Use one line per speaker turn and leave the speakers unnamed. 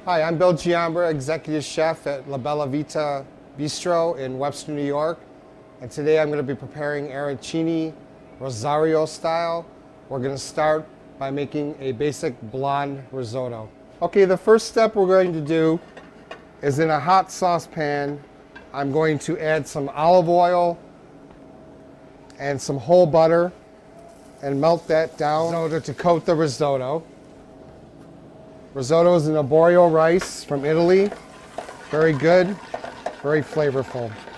Hi, I'm Bill Giambra, Executive Chef at La Bella Vita Bistro in Webster, New York. And today I'm going to be preparing Arancini Rosario style. We're going to start by making a basic blonde risotto. Okay, the first step we're going to do is in a hot saucepan, I'm going to add some olive oil and some whole butter and melt that down in order to coat the risotto. Risotto is an arborio rice from Italy. Very good, very flavorful.